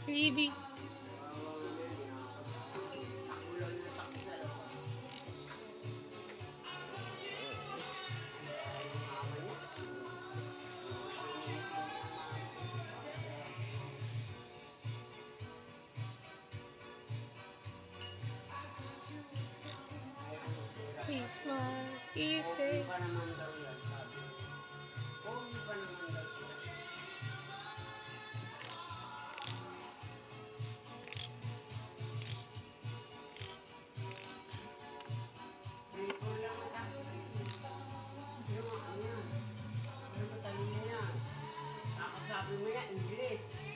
Libby. Please, smile. Easy. Pa naman daw yan, sabi. Pogi pa naman daw siya. Pipol lang ang sabi. Yung ano yan. Ano ba talino yan? Kakasabi mo yan, English.